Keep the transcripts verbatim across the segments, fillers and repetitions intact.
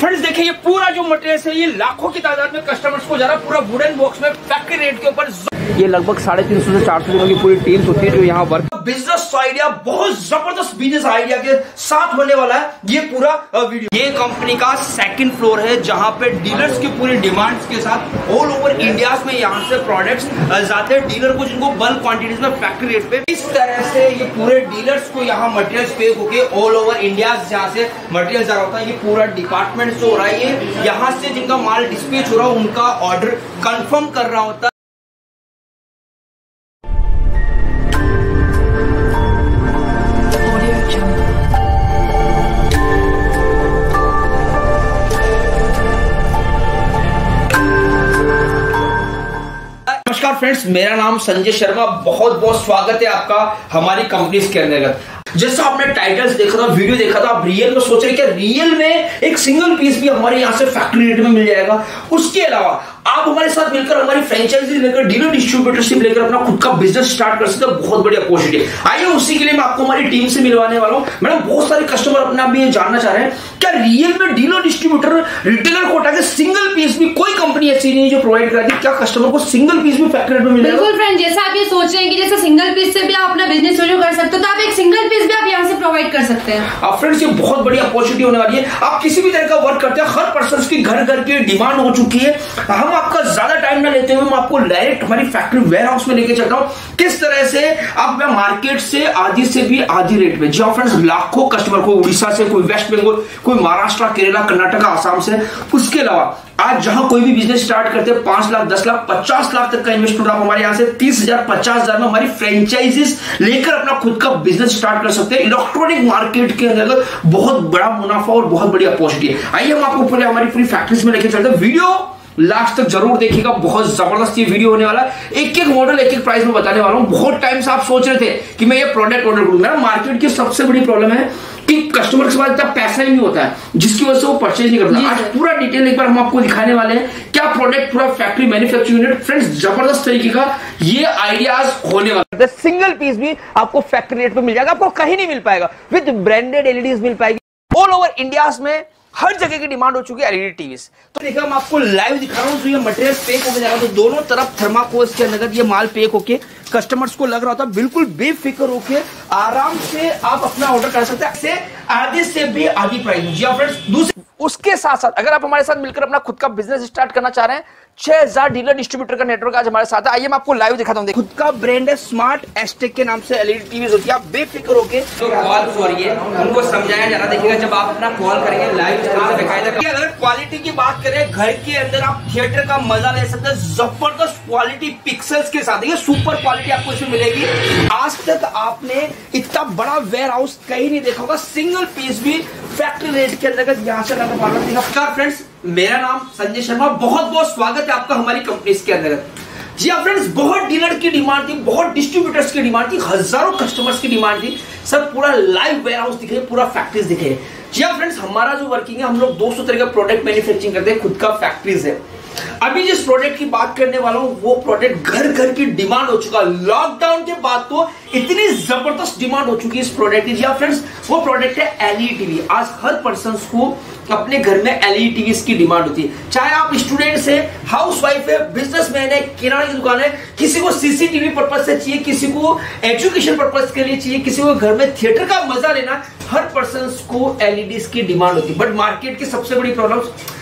Friends देखिए ये पूरा जो मटेरियल है ये लाखों की तादाद में कस्टमर्स को जा रहा है पूरा वुडन बॉक्स में फैक्ट्री रेट के ऊपर। ये लगभग साढ़े तीन सौ से चार सौ दिनों की पूरी टीम होती है जो यहाँ वर्क। बिजनेस आइडिया बहुत जबरदस्त बिजनेस आइडिया के साथ होने वाला है ये पूरा वीडियो। ये कंपनी का सेकंड फ्लोर है जहाँ पे डीलर्स की पूरी डिमांड्स के साथ ऑल ओवर इंडिया में यहाँ से प्रोडक्ट्स जाते हैं डीलर को जिनको बल्क क्वांटिटीज में फैक्ट्री रेट पे। इस तरह से ये पूरे डीलर्स को यहाँ मटेरियल्स पे होके ऑल ओवर इंडिया जहाँ से मटेरियल जा रहा होता है ये पूरा डिपार्टमेंट से हो रहा है। ये यहाँ से जिनका माल डिस्पैच हो रहा है उनका ऑर्डर कंफर्म कर रहा होता है। नमस्कार फ्रेंड्स, मेरा नाम संजय शर्मा, बहुत बहुत स्वागत है आपका हमारी कंपनी के अंतर्गत। जैसा आपने टाइटल्स देखा था, वीडियो देखा था, आप रियल में सोच रहे क्या रियल में एक सिंगल पीस भी हमारे यहाँ से फैक्ट्री रेट में मिल जाएगा। उसके अलावा आप हमारे साथ मिलकर हमारी फ्रेंचाइजी लेकर डीलर डिस्ट्रीब्यूटरशिप लेकर अपना खुद का बिजनेस स्टार्ट कर सकते हैं। बहुत बड़ी अपॉर्चुनिटी। आइए उसी के लिए मैं आपको हमारी टीम से मिलवाने वाला हूं। मैडम बहुत सारे कस्टमर अपना भी ये जानना चाह रहे हैं क्या रियल में डीलर डिस्ट्रीब्यूटर रिटेलर को हटा के सिंगल पीस भी कोई कंपनी ऐसी नहीं जो प्रोवाइड कराती, क्या कस्टमर को सिंगल पीस भी फैक्ट्री रेट में मिलेगा? बिल्कुल फ्रेंड, जैसा आप ये सोच रहे हैं कि जैसे सिंगल पीस से भी आप अपना बिजनेस शुरू कर सकते हो तो आप एक सिंगल पीस भी आप यहाँ से प्रोवाइड कर सकते हैं। आप फ्रेंड्स ये बहुत बड़ी अपॉर्चुनिटी होने वाली है। आप किसी भी तरह का वर्क करते हैं, हर पर्सन की घर घर की डिमांड हो चुकी है। हम आपका ज्यादा टाइम ना लेते हुए मैं आपको डायरेक्ट हमारी फैक्ट्री वेयर हाउस में लेके चलता हूं किस तरह से आप मैं मार्केट से आधी से भी आधी रेट में। जी फ्रेंड्स, लाखों कस्टमर को उड़ीसा से, कोई वेस्ट बंगाल, कोई महाराष्ट्र, केरला, कर्नाटक, आसाम से। उसके अलावा आज जहां कोई भी बिजनेस स्टार्ट करते हैं पांच लाख दस लाख पचास लाख तक का इन्वेस्टमेंट आप हमारे यहां से तीस हजार पचास हजार में हमारी फ्रेंचाइजीज लेकर अपना खुद का बिजनेस स्टार्ट कर सकते हैं। इलेक्ट्रॉनिक मार्केट के अंदर बहुत बड़ा मुनाफा और बहुत बड़ी अपॉर्चुनिटी है। आइए हम आपको पहले हमारी पूरी फैक्ट्रीज में लेके चलते हैं। वीडियो लास्ट तक जरूर देखिएगा, बहुत जबरदस्त ये वीडियो होने वाला है। एक एक मॉडल एक एक प्राइस में बताने वाला हूं। बहुत टाइम से आप सोच रहे थे कि मैं ये प्रोडक्ट ऑर्डर करूंगा। मार्केट की सबसे बड़ी प्रॉब्लम है कि कस्टमर के पास इतना पैसा ही नहीं होता है जिसकी वजह से वो परचेज नहीं करता। आज पूरा डिटेल एक बार हम आपको दिखाने वाले हैं क्या प्रोडक्ट पूरा फैक्ट्री मैन्युफैक्चरिंग यूनिट। फ्रेंड्स जबरदस्त तरीके का ये आइडियाज होने वाला है। सिंगल पीस भी आपको फैक्ट्री रेट पे मिल जाएगा, आपको कहीं नहीं मिल पाएगा। विद ब्रांडेड एलईडीज मिल पाएगी। ऑल ओवर इंडिया में हर जगह की डिमांड हो चुकी है एलईडी टीवीज। तो देखिए हम आपको लाइव दिखा रहा हूं। जो ये मटेरियल पैक होकर जाएगा तो दोनों तरफ थर्माकोल्स के अंदर ये माल पैक होके कस्टमर्स को लग रहा था बिल्कुल बेफिक्र होके आराम से आप अपना ऑर्डर कर सकते हैं। से आधे से भी आधी प्राइस। जी हाँ फ्रेंड्स, दूसरे उसके साथ साथ अगर आप हमारे साथ मिलकर अपना खुद का बिजनेस स्टार्ट करना चाह रहे हैं, छह हजार डीलर डिस्ट्रीब्यूटर का नेटवर्क आज हमारे साथ है। आइए मैं आपको लाइव दिखाता हूं। खुद का ब्रांड है स्मार्ट एस्टेक के नाम से एलईडी टीवीज होती है। आप बेफिक्र होके तो कॉल करिए, उनको समझाया जा रहा। देखिएगा जब आप अपना कॉल करेंगे लाइव दिखाया जाएगा। अगर क्वालिटी की बात करें, घर के अंदर आप थिएटर का मजा ले सकते हैं जबरदस्त क्वालिटी पिक्सल्स के साथ। ये सुपर क्वालिटी आपको इसमें मिलेगी। आज तक आपने इतना बड़ा वेयर हाउस कहीं नहीं देखा होगा। सिंगल पीस भी फैक्ट्री रेट के अंतर्गत यहाँ से नमस्कार फ्रेंड्स, मेरा नाम संजय शर्मा, बहुत बहुत स्वागत है आपका हमारी कंपनी के अंतर्गत। जी हाँ फ्रेंड्स, बहुत डीलर की डिमांड थी, बहुत डिस्ट्रीब्यूटर्स की डिमांड थी, हजारों कस्टमर्स की डिमांड थी। सब पूरा लाइव वेयर हाउस दिखे, पूरा फैक्ट्रीज दिखे। जी हाँ फ्रेंड्स, हमारा जो वर्किंग है, हम लोग दो सौ तरह का प्रोडक्ट मैन्युफैक्चरिंग करते हैं, खुद का फैक्ट्रीज है। अभी जिस प्रोडक्ट की बात करने वाला हूं वो प्रोडक्ट घर घर की डिमांड हो चुका। लॉकडाउन के बाद तो इतनी जबरदस्त डिमांड हो चुकी है इस प्रोडक्ट की। जी हाँ फ्रेंड्स, वो प्रोडक्ट है एलईडी टीवी। आज हर पर्सन को अपने घर में एलईडी टीवी की डिमांड होती है। चाहे आप स्टूडेंट्स है, हाउसवाइफ है, बिजनेसमैन है, किराने की दुकान है, किसी को सीसीटीवी पर्पज से चाहिए, किसी को एजुकेशन पर्पज के लिए चाहिए, किसी को घर में थिएटर का मजा लेना, हर पर्सन को एलईडी की डिमांड होती है। बट मार्केट की सबसे बड़ी प्रॉब्लम,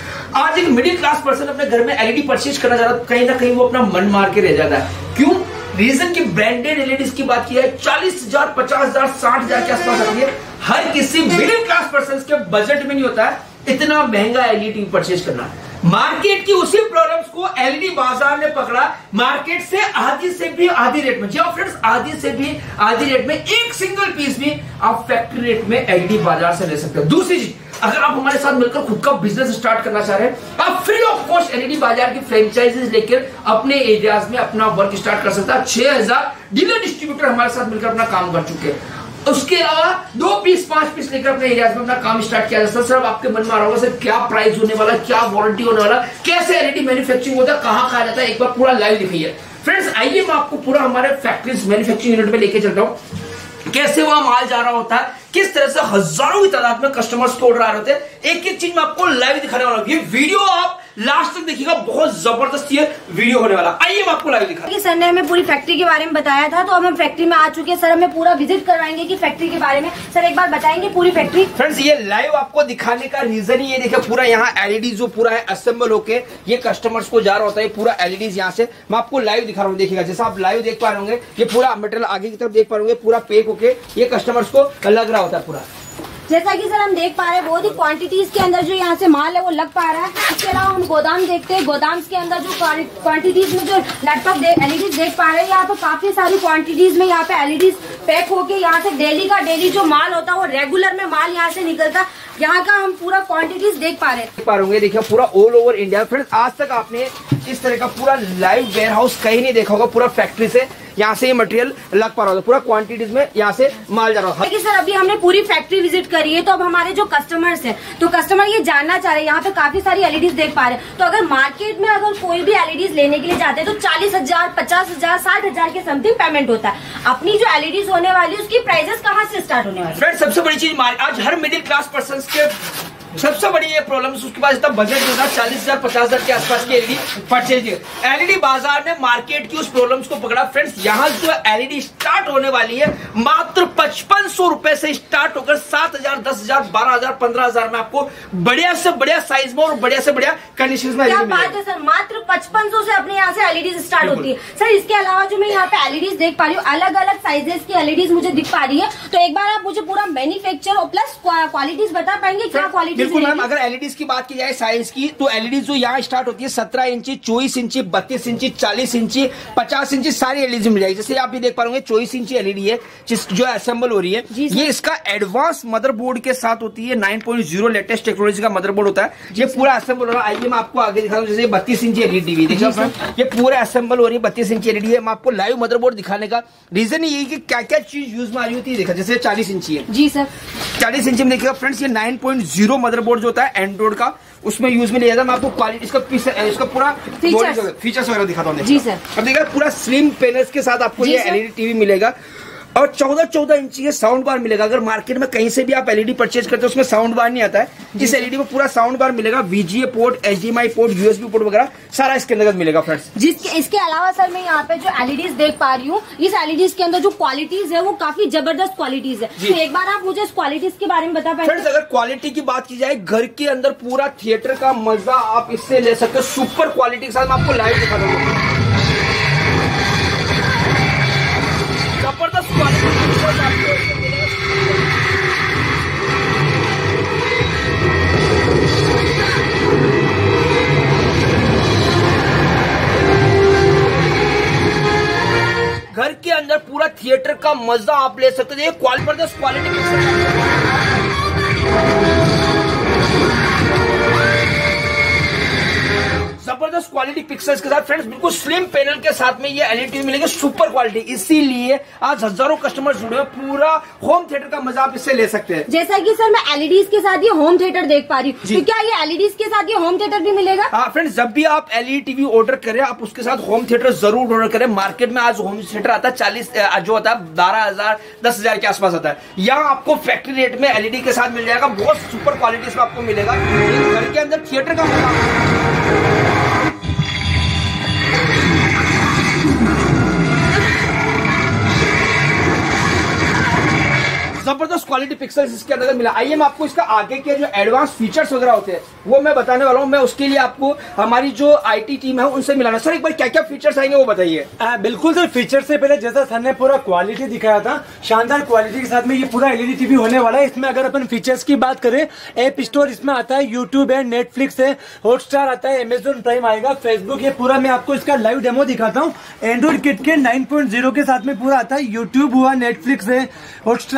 आज एक मिडिल क्लास पर्सन अपने घर में एलईडी परचेज करना चाहता है, कहीं ना कहीं वो अपना मन मार के रह जाता है। क्यों? रीजन की ब्रांडेड एलईडीज की बात की है, चालीस हजार पचास हजार साठ हजार के आसपास आती है। हर किसी मिडिल क्लास पर्सन के बजट में नहीं होता है इतना महंगा एलईडी परचेज करना। मार्केट की उसी प्रॉब्लम्स को एलईडी बाजार ने पकड़ा, मार्केट से आधी से भी आधी रेट में। जी फ्रेंड्स, आधी से भी आधी रेट में एक सिंगल पीस भी आप फैक्ट्री रेट में एलईडी बाजार से ले सकते हो। दूसरी चीज, अगर आप हमारे साथ मिलकर खुद का बिजनेस स्टार्ट करना चाह रहे हैं, आप फ्री ऑफ कॉस्ट एलईडी बाजार की फ्रेंचाइजीज लेकर अपने एरियाज में अपना वर्क स्टार्ट कर सकते हैं। छह हजार डीलर डिस्ट्रीब्यूटर हमारे साथ मिलकर अपना काम कर चुके हैं। उसके अलावा दो पीस पांच पीस लेकर अपने एरियाज में अपना काम स्टार्ट किया जा सकता है। सर आपके मन में आ रहा होगा सर क्या प्राइस होने वाला, क्या वारंटी होने वाला, कैसे एलईडी मैन्युफैक्चरिंग होता है, कहां खाया जाता है, एक बार पूरा लाइव दिखाइए। फ्रेंड्स आइए मैं आपको पूरा हमारे फैक्ट्रीज मैन्युफैक्चरिंग यूनिट में लेके चलता हूं। कैसे वहां माल जा रहा होता है, किस तरह से हजारों की तादाद में कस्टमर्स को ऑर्डर आ रहे होते हैं। एक एक चीज मैं आपको लाइव दिखाने वाला हूं। ये वीडियो आप लास्ट तक देखिएगा, बहुत जबरदस्त ये वीडियो होने वाला। आइए मैं आपको लाइव दिखा। सर ने हमें पूरी फैक्ट्री के बारे में बताया था, तो अब हम फैक्ट्री में आ चुके हैं। सर हमें पूरा विजिट करवाएंगे कि फैक्ट्री के बारे में। सर एक बार बताएंगे पूरी फैक्ट्री। फ्रेंड्स ये लाइव आपको दिखाने का रीजन ही ये देखिए, पूरा यहाँ एलईडी जो पूरा है असेंबल होके ये कस्टमर्स को जा रहा होता है। पूरा एलईडीज यहाँ से मैं आपको लाइव दिखा रहा हूँ। देखिएगा जैसा आप लाइव देख पा रहे होंगे, ये पूरा मटेरियल आगे की तरफ देख पा रहे होंगे, पूरा पैक होके ये कस्टमर्स को लग रहा होता है पूरा। जैसा कि सर हम देख पा रहे हैं, बहुत ही क्वांटिटीज के अंदर जो यहाँ से माल है वो लग पा रहा है। इसके अलावा हम गोदाम देखते हैं, गोदाम के अंदर जो क्वांटिटीज में जो लैपटॉप एलईडीज देख पा रहे हैं, यहाँ पे काफी सारी क्वांटिटीज में यहाँ पे एलईडीज पैक होके यहाँ से डेली का डेली जो माल होता है वो रेगुलर में माल यहाँ से निकलता, यहाँ का हम पूरा क्वांटिटीज देख पा रहे हैं। पा रहे होंगे देखिए पूरा ऑल ओवर इंडिया। फ्रेंड्स आज तक आपने इस तरह का पूरा लाइव वेयर हाउस कहीं नहीं देखा होगा। पूरा फैक्ट्री से यहाँ से ये मटेरियल लग पा रहा होता, पूरा क्वांटिटीज में यहाँ से माल जा रहा है। देखिए सर अभी हमने पूरी फैक्ट्री विजिट करी है, तो अब हमारे जो कस्टमर्स हैं, तो कस्टमर ये जानना चाह रहे हैं, यहाँ पे काफी सारी एलईडीज देख पा रहे हैं। तो अगर मार्केट में अगर कोई भी एलईडीज लेने के लिए जाते हैं तो चालीस हजार पचास हजार साठ हजार के समथिंग पेमेंट होता है। अपनी जो एलईडीज होने वाली है उसकी प्राइसेस कहाँ से स्टार्ट होने वाली है? फ्रेंड्स सबसे बड़ी चीज आज हर मिडिल क्लास पर्सन के सबसे बड़ी ये प्रॉब्लम, उसके पास इतना बजट होगा चालीस हजार पचास हजार के आसपास की एलईडी परचेज। एलईडी बाजार ने मार्केट की उस प्रॉब्लम्स को पकड़ा। फ्रेंड्स यहाँ जो एलईडी स्टार्ट होने वाली है मात्र पचपन सौ रुपए से स्टार्ट होकर सात हजार दस हजार बारह हजार पंद्रह हजार में आपको बढ़िया से बढ़िया साइज में और बढ़िया से बढ़िया कंडीशन में। क्या बात है सर, मात्र पचपन सौ से अपने यहाँ से एलईडी स्टार्ट होती है। सर इसके अलावा जो मैं यहाँ पे एलईडीज देख पा रही हूँ, अलग अलग साइजेस की एलईडीज मुझे दिख पा रही है। तो एक बार आप मुझे पूरा मैन्युफैक्चर और प्लस क्वालिटीज बता पाएंगे, क्या क्वालिटी? बिल्कुल मैम, अगर एलईडीज की बात की जाए साइज की, तो एलईडी जो यहाँ स्टार्ट होती है सत्रह इंची, चौबीस इंची, बत्तीस इंची, चालीस इंची, पचास इंची सारी एलईडी मिल जाएगी। जैसे आप ये देख पा रहे चौबीस इंची एलईडी है जो असेंबल हो रही है। ये इसका एडवांस मदरबोर्ड के साथ होती है, nine point zero latest technology का मदरबोर्ड होता है। ये पूरा असेंबल हो रहा है। आइए मैं आपको आगे दिखा दूं। जैसे बत्तीस इंची एलईडी भी देखिए, ये पूरा असेंबल हो रही है, बत्तीस इंची एलईडी है। मैं आपको लाइव मदरबोर्ड दिखाने का रीजन ये कि क्या क्या चीज यूज में आ रही होती है। देखा जैसे चालीस इंची है जी सर, चालीस इंची में देखिएगा फ्रेंड्स, ये नाइन पॉइंट ज़ीरो मदरबोर्ड जो होता है एंड्रॉइड का, उसमें यूज में लिया जाता है। मैं आपको क्वालिटी इसका पीस इसका पूरा फीचर्स वगैरह दिखाता हूँ जी सर। अब देखिए पूरा स्लिम पैनल्स के साथ आपको ये एलईडी टीवी मिलेगा और चौदह चौदह इंची के साउंड बार मिलेगा। अगर मार्केट में कहीं से भी आप एलईडी परचेज करते हैं उसमें साउंड बार नहीं आता है, इस एलईडी में पूरा साउंड बार मिलेगा। VGA port, HDMI port, USB port वगैरह सारा इसके अंदर मिलेगा फ्रेंड्स। जिसके इसके अलावा सर मैं यहाँ पे जो एलईडीज देख पा रही हूँ, इस एलईडीज के अंदर जो क्वालिटीज है वो काफी जबरदस्त क्वालिटीज है। तो एक बार आप मुझे इस क्वालिटीज के बारे में बता पाएंगे? फ्रेंड्स अगर क्वालिटी की बात की जाए, घर के अंदर पूरा थिएटर का मजा आप इससे ले सकते हो। सुपर क्वालिटी के साथ मैं आपको लाइव दिखा दूंगा, जबरदस्त क्वालिटी घर के अंदर पूरा थिएटर का मजा आप ले सकते हैं। जबरदस्त क्वालिटी जबरदस्त क्वालिटी पिक्सल्स के साथ फ्रेंड्स, बिल्कुल स्लिम पैनल के साथ में ये एलईडी मिलेगी, सुपर क्वालिटी। इसीलिए आज हजारों कस्टमर जुड़े हैं, पूरा होम थिएटर का मजा आप इससे ले सकते हैं। जैसा कि सर मैं एलईडीज के साथ ये होम थिएटर देख पा रही हूँ, तो क्या ये एलईडीज के साथ ये होम थिएटर भी मिलेगा? हाँ फ्रेंड्स, जब भी आप एलईडी टीवी ऑर्डर करें आप उसके साथ होम थिएटर जरूर ऑर्डर करें। मार्केट में आज होम थिएटर आता है चालीस जो होता है बारह हजार दस हजार के आसपास आता है। यहाँ आपको फैक्ट्री रेट में एलईडी के साथ मिल जाएगा, बहुत सुपर क्वालिटी में आपको मिलेगा। घर के अंदर थिएटर का मजा जबरदस्त क्वालिटी पिक्सल्स इसके अंदर मिला। आइए मैं आपको इसका आगे के जो एडवांस फीचर्स वगैरह होते हैं वो मैं बताने वाला हूँ। मैं उसके लिए आपको हमारी जो आईटी टीम है उनसे मिलाना। सर एक बार क्या क्या फीचर्स आएंगे वो बताइए। बिल्कुल सर, फीचर से पहले जैसा सर ने पूरा क्वालिटी दिखाया था, शानदार क्वालिटी के साथ में ये पूरा एलईडी टीवी होने वाला है। इसमें अगर अपन फीचर्स की बात करें, ऐप स्टोर इसमें आता है, यूट्यूब है, नेटफ्लिक्स है, हॉटस्टार आता है, अमेजोन प्राइम आएगा, फेसबुक, ये पूरा मैं आपको इसका लाइव डेमो दिखाता हूँ। एंड्रॉइड किट के नाइन पॉइंट ज़ीरो के साथ में पूरा आता है, यूट्यूब हुआ, नेटफ्लिक्स है, हॉटस्टार है,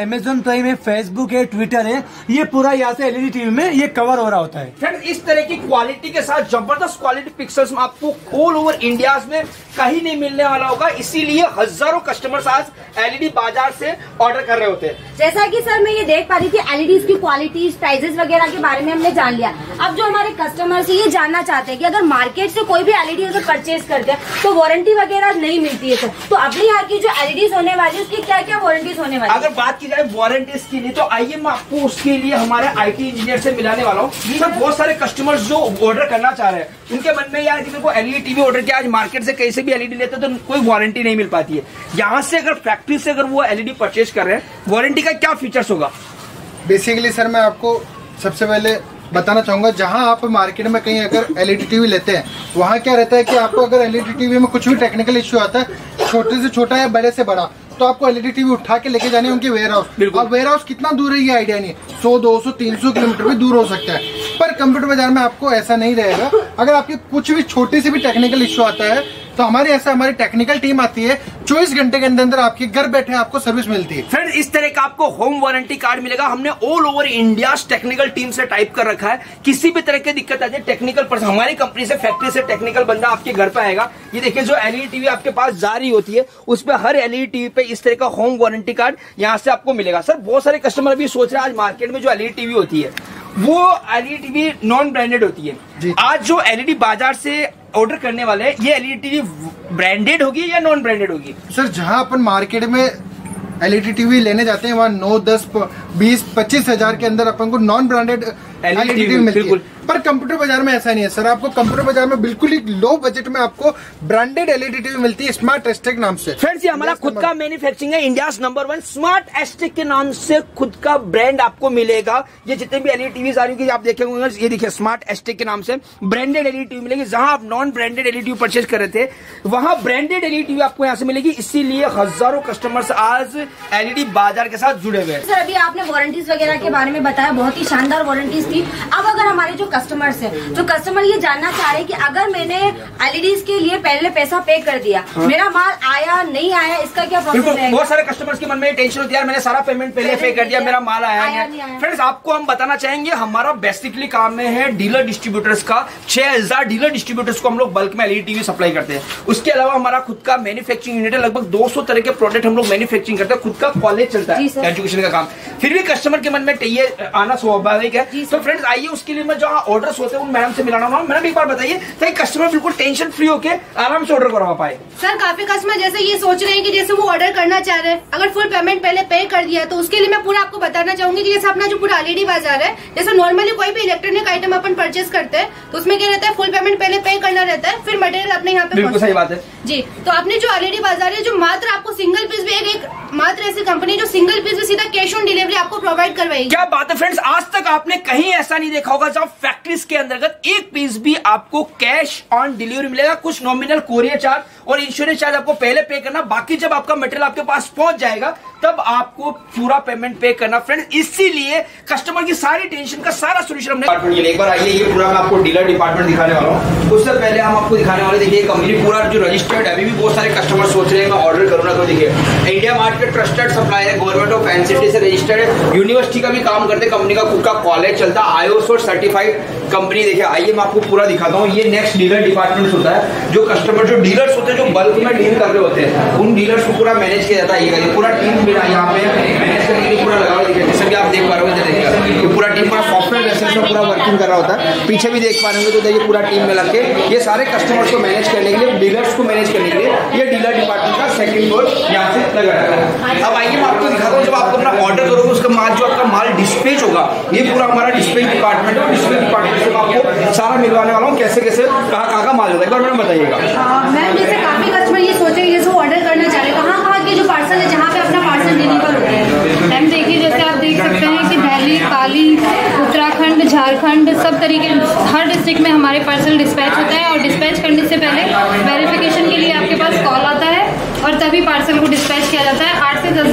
अमेजोन प्राइम है, फेसबुक है, ट्विटर है, ये पूरा यहाँ से एलईडी टीवी में ये कवर हो रहा होता है। फ्रेंड इस तरह की क्वालिटी के साथ जबरदस्त क्वालिटी पिक्सल्स में आपको ऑल ओवर इंडिया में कहीं नहीं मिलने वाला होगा, इसीलिए हजारों कस्टमर्स आज एलईडी बाजार से ऑर्डर कर रहे होते हैं। जैसा कि सर मैं ये देख पा रही थी एलईडीज की क्वालिटी, प्राइजेस वगैरह के बारे में हमने जान लिया। अब जो हमारे कस्टमर्स ये जानना चाहते हैं कि अगर मार्केट से कोई भी एलईडी अगर परचेज करते हैं तो वारंटी वगैरह नहीं मिलती है सर, तो अपने यहाँ की जो एलईडीज होने वाली है उसकी क्या क्या वारंटीज होने वाली है? अगर बात की जाए वारंटीज के लिए तो आइए मैं आपको उसके लिए हमारे आईटी इंजीनियर से मिलाने वाला हूँ। सर बहुत सारे कस्टमर्स जो ऑर्डर करना चाह रहे हैं उनके मन में यार कि मेरे को एलईडी टीवी ऑर्डर किया, आज मार्केट से कहीं से भी एलईडी लेते तो कोई वारंटी नहीं मिल पाती है। यहाँ से अगर फैक्ट्री से अगर वो एलईडी परचेज कर रहे हैं वारंटी का क्या फीचर्स होगा? बेसिकली सर मैं आपको सबसे पहले बताना चाहूंगा, जहां आप मार्केट में कहीं अगर एलईडी टीवी लेते हैं वहां क्या रहता है कि आपको अगर एलईडी टीवी में कुछ भी टेक्निकल इश्यू आता है, छोटे से छोटा या बड़े से बड़ा, तो आपको एलईडी टीवी उठा के लेके जाने उनके वेयर हाउस। अब वेयर हाउस कितना दूर है ये आइडिया नहीं, सौ दो सौ तीन सौ किलोमीटर भी दूर हो सकता है, पर कंप्यूटर बाजार में आपको ऐसा नहीं रहेगा। अगर आपके कुछ भी छोटी सी भी टेक्निकल इश्यू आता है तो हमारे ऐसा हमारी टेक्निकल टीम आती है, चौबीस घंटे के अंदर अंदर आपके घर बैठे आपको सर्विस मिलती है। फ्रेंड इस तरह का आपको होम वारंटी कार्ड मिलेगा। हमने all over India technical team से टाइप कर रखा है, किसी भी तरह की दिक्कत आ जाए टेक्निकल पर्सन हमारी कंपनी से फैक्ट्री से टेक्निकल बंदा आपके घर पे आएगा। ये देखिए जो एलईडी टीवी आपके पास जा रही होती है उस पर हर एलईडी टीवी पे इस तरह का होम वारंटी कार्ड यहाँ से आपको मिलेगा। सर बहुत सारे कस्टमर भी सोच रहे हैं आज मार्केट में जो एलईडी टीवी होती है वो एलईडी टीवी नॉन ब्रांडेड होती है। आज जो एलईडी बाजार से ऑर्डर करने वाले हैं ये एलईडी टीवी ब्रांडेड होगी या नॉन ब्रांडेड होगी? सर जहां अपन मार्केट में एलईडी टीवी लेने जाते हैं वहाँ नौ दस बीस पच्चीस हजार के अंदर अपन को नॉन ब्रांडेड एलईडी टीवी मिलती है, पर कंप्यूटर बाजार में ऐसा नहीं है सर। आपको कंप्यूटर बाजार में बिल्कुल ही लो बजट में आपको ब्रांडेड एलईडी टीवी मिलती है स्मार्ट एस्टेक नाम से। फ्रेंड्स ये हमारा खुद का मैन्युफैक्चरिंग है, इंडिया नंबर वन स्मार्ट एस्टेक के नाम से खुद का ब्रांड आपको मिलेगा। ये जितने भी एलईडी टीवी आ रही है आप देखे होंगे, ये देखिए स्मार्ट एस्टेक के नाम से ब्रांडेड एलईडी टीवी मिलेगी। जहां आप non branded LED TV purchase कर रहे थे वहां ब्रांडेड एलईडी टीवी आपको यहाँ से मिलेगी, इसीलिए हजारों कस्टमर्स आज एलईडी बाजार के साथ जुड़े हुए हैं। सर अभी आपने वारंटीज वगैरह के बारे में बताया, बहुत ही शानदार वारंटीज थी। अब अगर हमारे जो कस्टमर्स हैं, जो कस्टमर ये जानना चाह रहे हैं कि अगर मैंने एलईडीज के लिए पहले पैसा पे कर दिया, हाँ। मेरा माल आया नहीं आया, इसका क्या प्रोसेस है? बहुत सारे कस्टमर्स के मन में टेंशन होती है यार मैंने सारा पेमेंट पहले पे कर दिया, मेरा माल आया, आया नहीं। फ्रेंड्स आपको हम बताना चाहेंगे हमारा बेसिकली काम में है डीलर डिस्ट्रीब्यूटर्स का। छह हजार डीलर डिस्ट्रीब्यूटर्स को हम लोग बल्क में एलईडी टीवी सप्लाई करते हैं। उसके अलावा हमारा खुद का मैन्युफैक्चरिंग यूनिट है, लगभग दो सौ तरह के प्रोडक्ट हम लोग मैन्युफैक्चरिंग करते हैं। खुद का कॉलेज चलता है एजुकेशन का काम, फिर भी कस्टमर के मन में ये आना स्वाभाविक है। तो फ्रेंड्स आइए उसके लिए मैं जो ऑर्डर्स होते हैं उन मैडम से मिलाना हूँ। मैडम एक बार बताइए ताकि कस्टमर बिल्कुल टेंशन फ्री होके आराम से ऑर्डर करवा पाए। सर काफी कस्टमर जैसे ये सोच रहे हैं कि जैसे वो ऑर्डर करना चाह रहे हैं, अगर फुल पेमेंट पहले पे कर दिया तो उसके लिए मैं पूरा आपको बताना चाहूंगी कि जैसे अपना जो पूरा एलईडी बाजार है, जैसे नॉर्मली कोई भी इलेक्ट्रॉनिक आइटम अपन परचेज करते हैं तो उसमें क्या रहता है फुल पेमेंट पहले पे करना रहता है, फिर मटेरियल अपने यहाँ पे। बिल्कुल सही बात है जी। तो अपनी जो एलईडी बाजार है जो मात्र आपको सिंगल पीस भी एक मात्र ऐसी कंपनी जो सिंगल पीस भी सीधा कैश ऑन डिलीवरी आपको प्रोवाइड करवाएगी। क्या बात है फ्रेंड्स, आज तक आपने कहीं ऐसा नहीं देखा होगा जब फैक्ट्रीज के अंतर्गत एक पीस भी आपको कैश ऑन डिलीवरी मिलेगा। कुछ नॉमिनल कोरियर चार्ज और इंश्योरेंस चार्ज आपको पहले पे करना, बाकी जब आपका मटेरियल आपके पास पहुंच जाएगा तब आपको पूरा पेमेंट पे करना। फ्रेंड्स इसीलिए कस्टमर की सारी टेंशन का सारा सोल्यूशन हमने एक बार आइए ये पूरा मैं आपको डीलर डिपार्टमेंट दिखाने वाला हूँ। उससे पहले हम आपको दिखाने वाले देखिए कंपनी पूरा जो रजिस्टर्ड है। अभी भी बहुत सारे कस्टमर सोच रहे हैं मैं ऑर्डर करूँ ना, तो देखिए इंडिया मार्केट ट्रस्टेड सप्लायर है, गवर्नमेंट ऑफ एनसीटी से रजिस्टर्ड है, यूनिवर्सिटी का भी काम करते, कंपनी का खुद का कॉलेज चलता, आईओएस सर्टिफाइड कंपनी। देखिए आइए मैं आपको पूरा दिखाता हूँ। ये नेक्स्ट डीलर डिपार्टमेंट होता है, जो कस्टमर जो डीलर्स होते हैं जो बल्क में डील कर रहे होते हैं उन डीलर्स को पूरा मैनेज किया जाता है। ये पूरा टीम मेरा यहाँ पे मैनेज करने के लिए पूरा लगा हुआ है। जैसे कि आप देख पा रहे हो देखिए ये पूरा टीम पूरा सॉफ्टवेयर बेसिस में पूरा वर्किंग कर रहा होता है। पीछे भी देख पा रहे होंगे तो देखिए पूरा टीम में लग के ये सारे कस्टमर्स को मैनेज करने के लिए, डीलर्स को मैनेज करने के लिए ये डीलर डिपार्टमेंट का सेकंड फ्लोर यहाँ से लगा है। अब आइए मैं आपको दिखाता हूँ जब आप अपना ऑर्डर करोगे उसका माल जो आपका माल डिस्पैच होगा, ये पूरा हमारा डिस्पैच डिपार्टमेंट है। डिस्पैच डिपार्टमेंट से आपको सारा मिलवाने वाला हूँ कैसे कैसे कहाँ कहाँ का माल होता है, एक बार मैडम बताइएगा। मैम जैसे काफी कस्टमर ये सोचे जैसे वो ऑर्डर करना चाह रहे हैं कहाँ कहाँ के जो पार्सल है जहाँ पे अपना पार्सल डिलीवर होते हैं। मैम देखिए जैसे आप देख सकते हैं कि दिल्ली, पाली, उत्तराखंड, झारखंड सब तरीके हर डिस्ट्रिक्ट में हमारे पार्सल डिस्पैच होता है। और डिस्पैच करने से पहले वेरिफिकेशन के लिए आपके पास कॉल आता है और तभी पार्सल को डिस्पैच किया जाता है। आठ से दस दिन के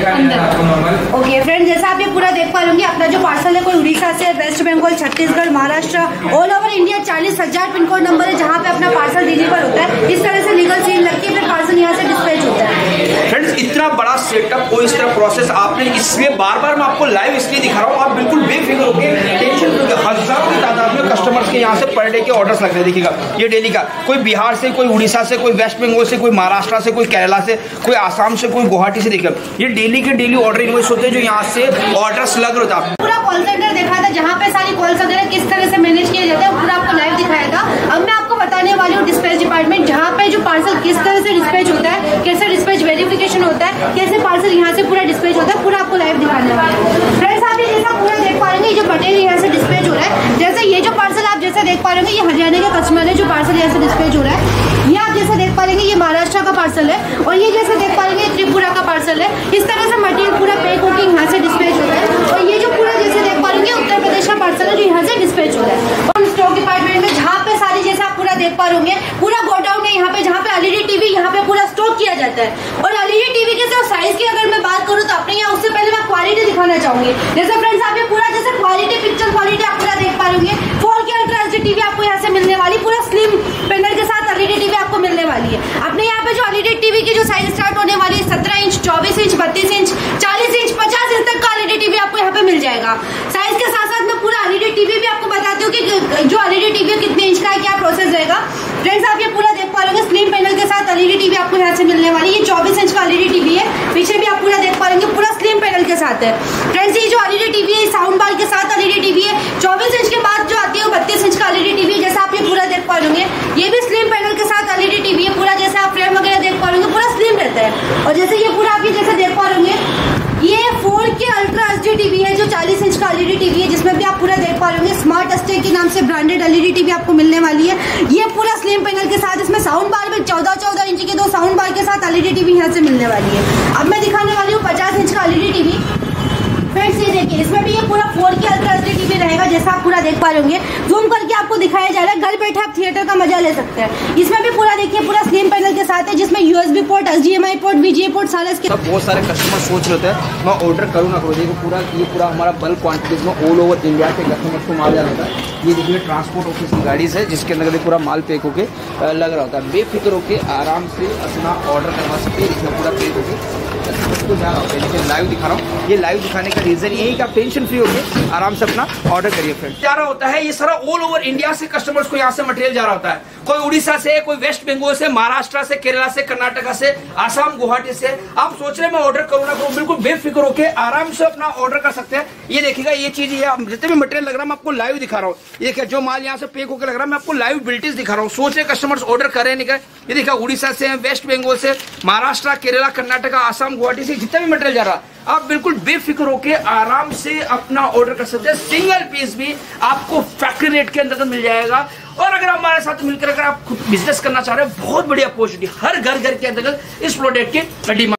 अंदर। ओके फ्रेंड, जैसा आप ये पूरा देख पा रहे अपना जो पार्सल है कोई उड़ीसा से, West Bengal, Chhattisgarh, Maharashtra, all over India चालीस हजार पिन कोड नंबर है जहाँ पे अपना पार्सल डिलीवर होता है। इस तरह से लीगल सील लग के फिर पार्सल यहाँ से डिस्पैच होता है। फ्रेंड्स, इतना बड़ा सेटअप कोई इस तरह प्रोसेस आपने, इसलिए बार बार मैं आपको लाइव इसलिए दिखा रहा हूँ, आप बिल्कुल बेफिक्र होकर टेंशन फ्री, हजारों की तादाद में कस्टमर्स के यहाँ से पर डे के ऑर्डर्स लग रहे हैं। देखिएगा ये डेली का, कोई बिहार से, कोई उड़ीसा से, कोई वेस्ट बंगाल से, कोई महाराष्ट्र से, कोई केरला से, कोई आसाम से, कोई गुवाहाटी से। देखिए ये डेली के डेली ऑर्डर इन्वेस्ट होते हैं जो यहाँ से ऑर्डर्स लग रहे थे। पूरा कॉल सेंटर देखा था जहाँ पे सारी कॉल्स वगैरह किस तरह से मैनेज किया जाता है, पूरा आपको लाइव दिखाया था। अब मैं आपको बताने वाली हूँ डिस्पैच डिपार्टमेंट, जहाँ पे जो पार्सल किस तरह से डिस्पैच होता है, कैसे डिस्पैच वेरिफिकेशन होता है, कैसे पार्सल यहाँ से पूरा डिस्पैच होता है, पूरा आपको लाइव दिखाने वाले हैं। फ्रेंड्स, आप ये जैसा पूरा देख पा रहे हैं, जो मटेरियल यहाँ से डिस्पैच हो रहा है, जैसे ये जो पार्सल आप जैसे देख पा रहे हैं, ये हरियाणा का कस्टमर है जो पार्सल यहाँ से डिस्पैच हो रहा है। ये आप जैसे देख पा रहे हैं, ये महाराष्ट्र का पार्सल है, और ये जैसे देख पा रहे हैं त्रिपुरा का पार्सल है। इस तरह से मटेरियल पूरा पैक होकर यहाँ से डिस्पैच होता है। और ये जो पूरा जैसे देख पा रहे हैं उत्तर प्रदेश का पार्सल है जो यहाँ से डिस्पैच हो रहा है। और स्टॉक डिपार्टमेंट में जहाँ पे सारी जैसे आप पूरा देख पा रहे होंगे, पूरा गोडाउन है यहाँ पे, जहाँ पे एलईडी टीवी यहाँ पे पूरा स्टॉक किया जाता है। और एलईडी टीवी के साइज की अगर मैं बात करूँ तो अपने यहाँ उससे पहले मैं क्वालिटी दिखाना चाहूंगी। जैसे फ्रेंड्स, आप ये पूरा जैसे क्वालिटी, पिक्चर क्वालिटी आप पूरा देख पा रहे होंगे। फोर के अल्ट्रा एचडी टीवी आपको यहाँ से मिलने वाली, पूरा स्लिम पैनल के साथ एलईडी टीवी आपको मिलने वाली है। अपने यहाँ पे जो एलईडी टीवी की जो साइज स्टार्ट होने वाली है सत्रह इंच, चौबीस इंच, बत्तीस इंच, चालीस इंच, पचास इंच तक का एलईडी टीवी आपको यहाँ पे मिल जाएगा। साइज के साथ साथ मैं पूरा एलईडी टीवी भी आपको बताती हूँ कि जो एलईडी टीवी कितने इंच का है, क्या प्रोसेस रहेगा। फ्रेंड्स, आप ये पूरा देख पा रहे स्लिम पैनल के साथ एलईडी टीवी आपको यहाँ से मिलने वाली है। ये चौबीस इंच का एलईडी टीवी है, पीछे भी आप पूरा देख पा रहे पूरा स्लिम पैनल के साथ है। फ्रेंड्स, ये जो एलईडी टीवी है साउंड बार के साथ एलईडी टीवी है। चौबीस इंच के बाद जो आती है वो बत्तीस इंच का एलईडी टीवी है, जैसा आप ये पूरा देख पा रहे होंगे। ये भी स्लिम पैनल के साथ एलईडी टीवी है, पूरा जैसे आप फ्रेम वगैरह देख पा रहे होंगे, पूरा स्लिम रहता है। और जैसे ये पूरा आप ये जैसे देख पा रहे होंगे, ये फोर के अल्ट्रा एचडी टीवी है जो चालीस इंच का एलईडी टीवी है, जिसमें भी आप पूरा देख पा रहे होंगे स्मार्ट स्टेक के नाम से ब्रांडेड एलईडी टीवी आपको मिलने वाली है। ये पूरा स्लिम पैनल के साथ, इसमें साउंड बार भी चौदह चौदह इंच के दो साउंड बार के साथ एलईडी टीवी यहाँ से मिलने वाली है। अब मैं दिखाने वाली हूँ पचास इंच का एलईडी टीवी। फ्रेंड्स, ये देखिए, इसमें भी ये पूरा फोर के अल्ट्रा एचडी टीवी रहेगा, जैसा आप पूरा देख पा रहे होंगे। जूम करके आपको दिखाया जा रहा है, घर बैठे आप थिएटर का मजा ले सकते हैं। इसमें भी पूरा देखिए पूरा स्लिम पैनल के साथ है, जिसमें USB port, HDMI port, VGA port सारा इसके। बहुत सारे कस्टमर सोच रहे हैं मैं ऑर्डर करूँ ना करूँ, देखो पूरा ये पूरा हमारा बल्क क्वांटिटीज में ऑल ओवर इंडिया के कस्टमर्स को माल जाना होता है। ये देखिए ट्रांसपोर्ट ऑफिस की गाड़ी है जिसके अंदर पूरा माल पैक होके लग रहा होता है। बेफिक्र होके आराम से अपना ऑर्डर करवा सकते हैं। इसमें पूरा पैक होके तो जा रहा होता है, जैसे लाइव दिखा रहा हूँ। ये लाइव दिखाने का रीजन यही कि आप टेंशन फ्री होके आराम से अपना ऑर्डर करिए। फ्रेंड, जा रहा होता है ये सारा ऑल ओवर इंडिया से कस्टमर्स को यहाँ से मटेरियल जा रहा होता है। कोई उड़ीसा से, कोई वेस्ट बंगाल से, महाराष्ट्र से, केरला से, कर्नाटका से, आसाम, गुवाहाटी से। आप सोच रहे हैं मैं ऑर्डर करूँ ना करूँ, बिल्कुल बेफिक्र होके आराम से अपना ऑर्डर कर सकते हैं। ये देखिएगा, ये चीज है जितने भी मटेरियल लग रहा है मैं आपको लाइव दिखा रहा हूँ। ये देखिए जो माल यहाँ से पैक होकर लग रहा है मैं आपको लाइव बिल्टीज दिखा रहा हूँ। सोच रहे कस्टमर्स ऑर्डर करें नहीं करें। ये देखिए उड़ीसा से, वेस्ट बंगाल से, महाराष्ट्र, केरला, कर्नाटका, आसाम, गुवाहाटी से जितना भी मटेरियल जा रहा है आप बिल्कुल बेफिक्र होके आराम से अपना ऑर्डर कर सकते हैं। सिंगल पीस भी आपको फैक्ट्री रेट के अंदर मिल जाएगा। और अगर हमारे साथ मिलकर अगर आप खुद बिजनेस करना चाह रहे हैं, बहुत बड़ी अपॉर्चुनिटी, हर घर घर के अंदर इस प्रोडक्ट की डिमांड